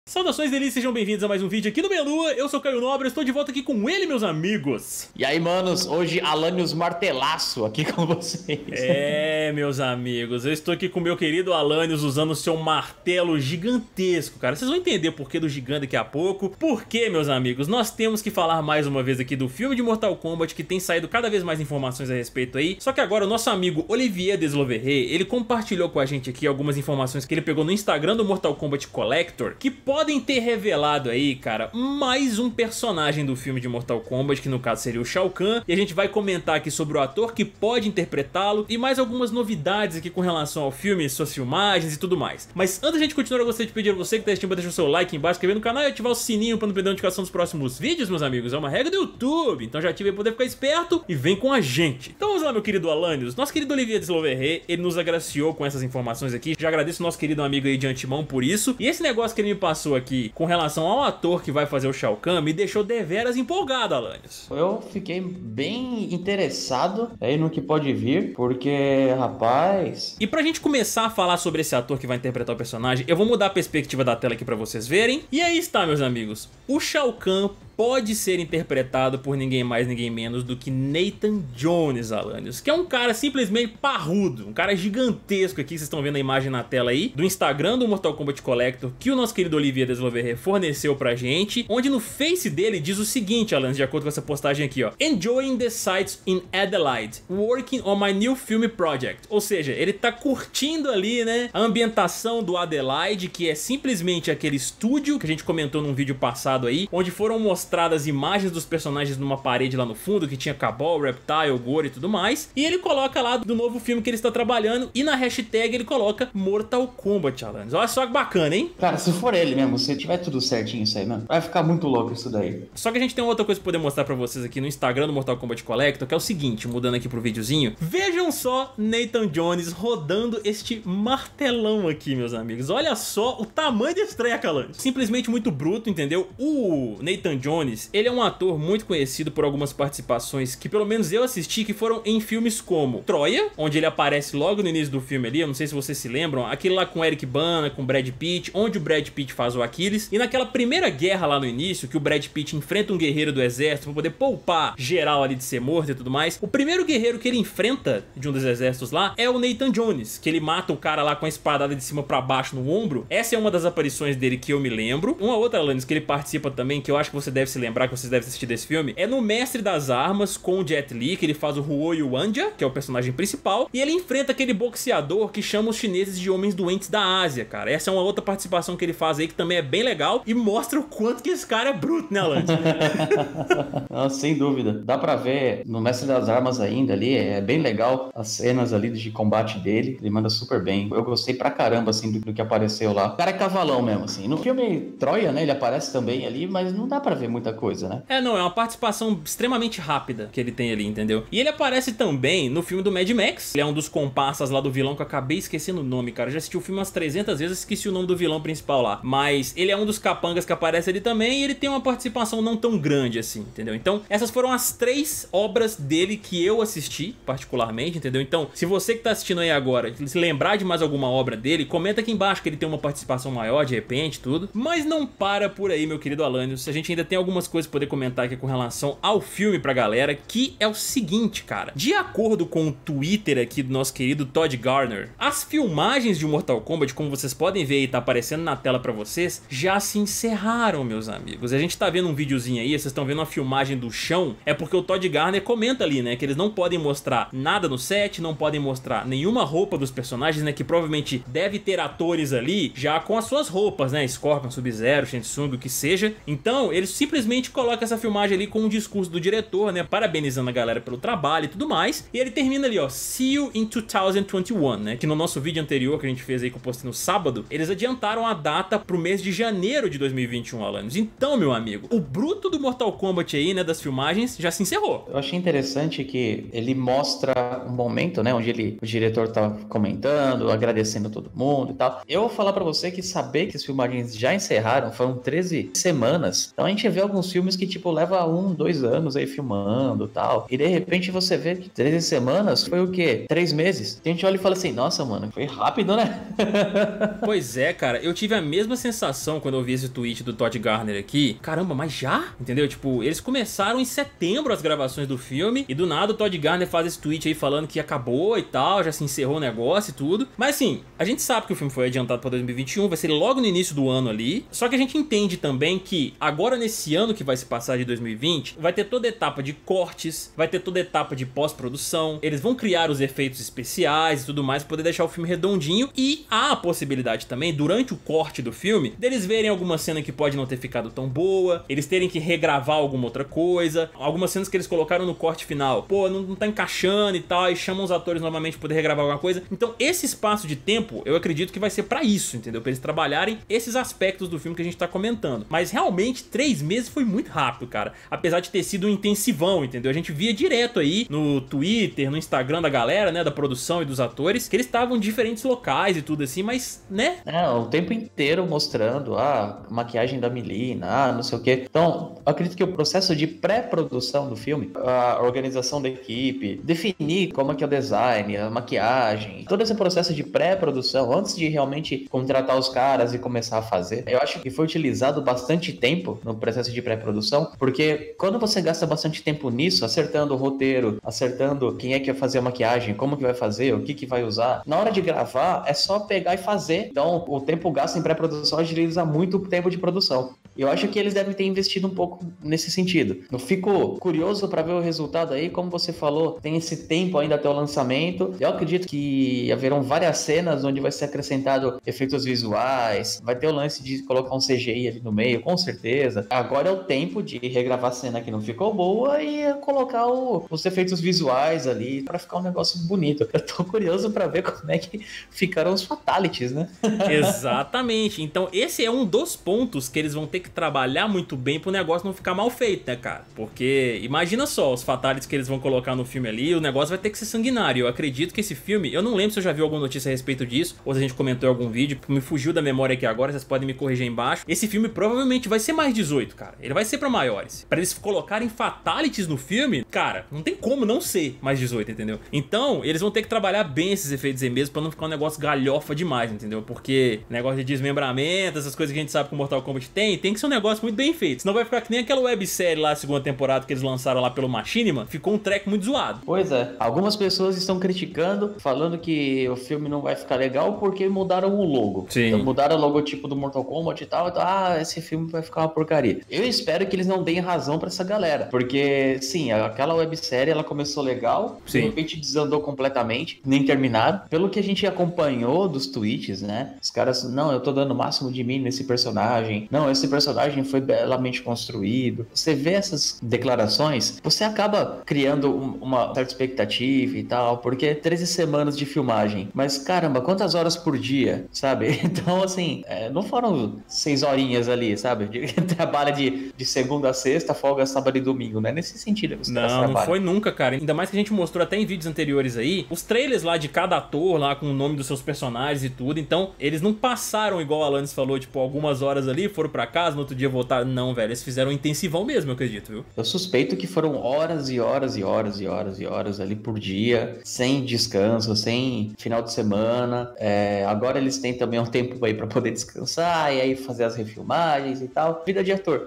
Saudações delícias, sejam bem-vindos a mais um vídeo aqui do Menu. Eu sou o Caio Nobre, estou de volta aqui com ele, meus amigos. E aí, manos, hoje Alanios Martelaço aqui com vocês. Meus amigos, eu estou aqui com o meu querido Alanios usando o seu martelo gigantesco, cara. Vocês vão entender o porquê do gigante daqui a pouco. Porque, meus amigos, nós temos que falar mais uma vez aqui do filme de Mortal Kombat, que tem saído cada vez mais informações a respeito aí. Só que agora o nosso amigo Olivier Desloverré, ele compartilhou com a gente aqui algumas informações que ele pegou no Instagram do Mortal Kombat Collector, que podem ter revelado aí, cara, mais um personagem do filme de Mortal Kombat, que no caso seria o Shao Kahn, e a gente vai comentar aqui sobre o ator que pode interpretá-lo e mais algumas novidades aqui com relação ao filme, suas filmagens e tudo mais. Mas antes da gente continuar, eu gostaria de pedir a você que tá assistindo pra deixar o seu like embaixo, inscrever no canal e ativar o sininho pra não perder a notificação dos próximos vídeos, meus amigos. É uma regra do YouTube, então já ative aí pra poder ficar esperto e vem com a gente. Então vamos lá, meu querido Alanios. Nosso querido Olivier Desloverré, ele nos agraciou com essas informações aqui. Já agradeço o nosso querido amigo aí de antemão por isso. E esse negócio que ele me passou aqui com relação ao ator que vai fazer o Shao Kahn me deixou deveras empolgado, Alanios. Eu fiquei bem interessado aí no que pode vir, porque, rapaz... E pra gente começar a falar sobre esse ator que vai interpretar o personagem, eu vou mudar a perspectiva da tela aqui pra vocês verem. E aí está, meus amigos, o Shao Kahn pode ser interpretado por ninguém mais, ninguém menos do que Nathan Jones, Alanios, que é um cara simplesmente parrudo, um cara gigantesco aqui, vocês estão vendo a imagem na tela aí, do Instagram do Mortal Kombat Collector, que o nosso querido Olivier Desloverré forneceu pra gente, onde no face dele diz o seguinte, Alanios, de acordo com essa postagem aqui, ó: Enjoying the sights in Adelaide, working on my new film project. Ou seja, ele tá curtindo ali, né, a ambientação do Adelaide, que é simplesmente aquele estúdio que a gente comentou num vídeo passado aí, onde foram mostradas imagens dos personagens numa parede lá no fundo, que tinha Cabal, Reptile, Gore e tudo mais. E ele coloca lá do novo filme que ele está trabalhando, e na hashtag ele coloca Mortal Kombat, Alanios. Olha só que bacana, hein? Cara, se for ele mesmo, se tiver tudo certinho isso aí, mano, vai ficar muito louco isso daí. Só que a gente tem outra coisa pra poder mostrar pra vocês aqui no Instagram do Mortal Kombat Collector, que é o seguinte, mudando aqui pro videozinho. Vejam só Nathan Jones rodando este martelão aqui, meus amigos. Olha só o tamanho desse treco, Alanios. Simplesmente muito bruto, entendeu? O Nathan Jones, ele é um ator muito conhecido por algumas participações que pelo menos eu assisti, que foram em filmes como Troia, onde ele aparece logo no início do filme ali, eu não sei se vocês se lembram, aquele lá com Eric Bana, com Brad Pitt, onde o Brad Pitt faz o Aquiles, e naquela primeira guerra lá no início, que o Brad Pitt enfrenta um guerreiro do exército pra poder poupar geral ali de ser morto e tudo mais, o primeiro guerreiro que ele enfrenta de um dos exércitos lá é o Nathan Jones, que ele mata o cara lá com a espadada de cima pra baixo no ombro. Essa é uma das aparições dele que eu me lembro. Uma outra, Alanios, que ele participa também, que eu acho que você deve se lembrar, que vocês devem assistir desse filme, é no Mestre das Armas com o Jet Li, que ele faz o Huo Yuanja, que é o personagem principal, e ele enfrenta aquele boxeador que chama os chineses de homens doentes da Ásia, cara. Essa é uma outra participação que ele faz aí, que também é bem legal e mostra o quanto que esse cara é bruto, né, Alanios? Não, sem dúvida. Dá pra ver no Mestre das Armas ainda ali, é bem legal as cenas ali de combate dele, ele manda super bem. Eu gostei pra caramba, assim, do que apareceu lá. O cara é cavalão mesmo, assim. No filme Troia, né, ele aparece também ali, mas não dá pra ver muita coisa, né? Não, é uma participação extremamente rápida que ele tem ali, entendeu? E ele aparece também no filme do Mad Max. Ele é um dos comparsas lá do vilão, que eu acabei esquecendo o nome, cara. Eu já assisti o filme umas 300 vezes, esqueci o nome do vilão principal lá. Mas ele é um dos capangas que aparece ali também, e ele tem uma participação não tão grande assim, entendeu? Então, essas foram as 3 obras dele que eu assisti, particularmente, entendeu? Então, se você que tá assistindo aí agora, se lembrar de mais alguma obra dele, comenta aqui embaixo que ele tem uma participação maior, de repente, tudo. Mas não para por aí, meu querido Alanios. A gente ainda tem algumas coisas pra poder comentar aqui com relação ao filme pra galera, que é o seguinte, cara. De acordo com o Twitter aqui do nosso querido Todd Garner, as filmagens de Mortal Kombat, como vocês podem ver e tá aparecendo na tela pra vocês, já se encerraram, meus amigos. A gente tá vendo um videozinho aí, vocês estão vendo uma filmagem do chão, é porque o Todd Garner comenta ali, né, que eles não podem mostrar nada no set, não podem mostrar nenhuma roupa dos personagens, né, que provavelmente deve ter atores ali já com as suas roupas, né, Scorpion, Sub-Zero, Shang Tsung, o que seja. Então, eles simplesmente colocam essa filmagem ali com um discurso do diretor, né, parabenizando a galera pelo trabalho e tudo mais, e ele termina ali, ó, See you in 2021, né, que no nosso vídeo anterior que a gente fez aí, que eu postei no sábado, eles adiantaram a data pro mês de janeiro de 2021, Alanios. Então, meu amigo, o bruto do Mortal Kombat aí, né, das filmagens, já se encerrou. Eu achei interessante que ele mostra um momento, né, onde o diretor tá comentando, agradecendo todo mundo e tal. Eu vou falar pra você que saber que as filmagens já encerraram, foram 13 semanas, então a gente vê vê alguns filmes que, tipo, leva 1, 2 anos aí filmando e tal. E de repente você vê que 13 semanas foi o quê? 3 meses. A gente olha e fala assim, nossa, mano, foi rápido, né? Pois é, cara, eu tive a mesma sensação quando eu vi esse tweet do Todd Garner aqui. Caramba, mas já? Entendeu? Tipo, eles começaram em setembro as gravações do filme e do nada o Todd Garner faz esse tweet aí falando que acabou e tal, já se encerrou o negócio e tudo. Mas assim, a gente sabe que o filme foi adiantado para 2021, vai ser logo no início do ano ali. Só que a gente entende também que agora nesse ano que vai se passar de 2020, vai ter toda a etapa de cortes, vai ter toda a etapa de pós-produção, eles vão criar os efeitos especiais e tudo mais para poder deixar o filme redondinho, e há a possibilidade também, durante o corte do filme, deles verem alguma cena que pode não ter ficado tão boa, eles terem que regravar alguma outra coisa, algumas cenas que eles colocaram no corte final, pô, não tá encaixando e tal, e chamam os atores novamente pra poder regravar alguma coisa. Então esse espaço de tempo, eu acredito que vai ser pra isso, entendeu? Pra eles trabalharem esses aspectos do filme que a gente tá comentando. Mas realmente, 3 meses foi muito rápido, cara. Apesar de ter sido um intensivão, entendeu? A gente via direto aí no Twitter, no Instagram da galera, né, da produção e dos atores, que eles estavam em diferentes locais e tudo assim, mas, né? O tempo inteiro mostrando a maquiagem da Melina, não sei o quê. Então, eu acredito que o processo de pré-produção do filme, a organização da equipe, definir como é que é o design, a maquiagem, todo esse processo de pré-produção, antes de realmente contratar os caras e começar a fazer, eu acho que foi utilizado bastante tempo no processo de pré-produção, porque quando você gasta bastante tempo nisso, acertando o roteiro, acertando quem é que vai fazer a maquiagem, como que vai fazer, o que que vai usar, na hora de gravar é só pegar e fazer. Então, o tempo gasto em pré-produção agiliza muito o tempo de produção. Eu acho que eles devem ter investido um pouco nesse sentido. Eu fico curioso para ver o resultado aí, como você falou, tem esse tempo ainda até o lançamento. Eu acredito que haverão várias cenas onde vai ser acrescentado efeitos visuais, vai ter o lance de colocar um CGI ali no meio, com certeza. Agora é o tempo de regravar a cena que não ficou boa e colocar os efeitos visuais ali para ficar um negócio bonito. Eu tô curioso para ver como é que ficaram os fatalities, né? Exatamente. Então esse é um dos pontos que eles vão ter que trabalhar muito bem pro negócio não ficar mal feito, né, cara? Porque imagina só os fatalities que eles vão colocar no filme ali, o negócio vai ter que ser sanguinário. Eu acredito que esse filme, eu não lembro se eu já vi alguma notícia a respeito disso, ou se a gente comentou em algum vídeo, que me fugiu da memória aqui agora, vocês podem me corrigir aí embaixo. Esse filme provavelmente vai ser mais 18, cara. Ele vai ser pra maiores. Pra eles colocarem fatalities no filme, cara, não tem como não ser mais 18, entendeu? Então, eles vão ter que trabalhar bem esses efeitos aí mesmo, pra não ficar um negócio galhofa demais, entendeu? Porque negócio de desmembramento, essas coisas que a gente sabe que o Mortal Kombat tem que ser um negócio muito bem feito. Senão vai ficar que nem aquela websérie lá, a segunda temporada que eles lançaram lá pelo Machinima, ficou um treco muito zoado. Pois é. Algumas pessoas estão criticando, falando que o filme não vai ficar legal porque mudaram o logo. Sim. Então, mudaram o logotipo do Mortal Kombat e tal. Então, esse filme vai ficar uma porcaria. Eu espero que eles não deem razão pra essa galera. Porque, sim, aquela websérie, ela começou legal. Sim. De repente desandou completamente. Nem terminaram. Pelo que a gente acompanhou dos tweets, né? Os caras, não, eu tô dando o máximo de mim nesse personagem. Não, esse personagem foi belamente construído. Você vê essas declarações, você acaba criando uma certa expectativa e tal, porque 13 semanas de filmagem, mas caramba, quantas horas por dia, sabe? Então, assim, não foram 6 horinhas ali, sabe? Trabalha de segunda a sexta, folga sábado e domingo, né? Nesse sentido. Não foi nunca, cara. Ainda mais que a gente mostrou até em vídeos anteriores aí, os trailers lá de cada ator, lá com o nome dos seus personagens e tudo, então eles não passaram igual a Alanis falou, tipo, algumas horas ali, foram pra casa, no outro dia voltaram. Não, velho, eles fizeram um intensivão mesmo, eu acredito, viu? Eu suspeito que foram horas e horas e horas e horas e horas ali por dia, sem descanso, sem final de semana. Agora eles têm também um tempo aí pra poder descansar e aí fazer as refilmagens e tal. Vida de ator.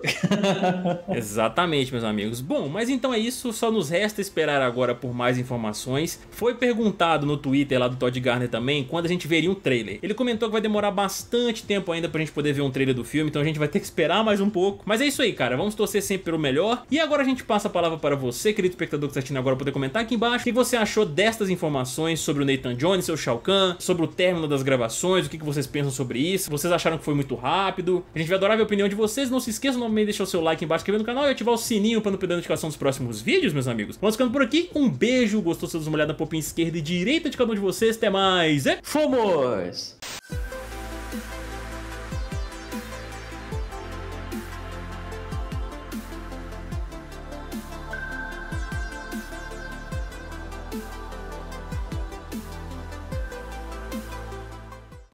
Exatamente, meus amigos. Bom, mas então é isso, só nos resta esperar agora por mais informações. Foi perguntado no Twitter lá do Todd Garner também, quando a gente veria um trailer. Ele comentou que vai demorar bastante tempo ainda pra gente poder ver um trailer do filme, então a gente vai ter que esperar mais um pouco. Mas é isso aí, cara, vamos torcer sempre pelo melhor. E agora a gente passa a palavra para você, querido espectador que está assistindo agora, poder comentar aqui embaixo o que você achou destas informações sobre o Nathan Jones, seu Shao Kahn, sobre o término das gravações, o que vocês pensam sobre isso. Vocês acharam que foi muito rápido? A gente vai adorar ver a opinião de vocês. Não se esqueçam novamente de deixar o seu like embaixo, inscrever no canal e ativar o sininho para não perder a notificação dos próximos vídeos, meus amigos. Vamos ficando por aqui. Um beijo, gostou? Vocês dão uma olhada na popinha esquerda e direita de cada um de vocês. Até mais. Fomos!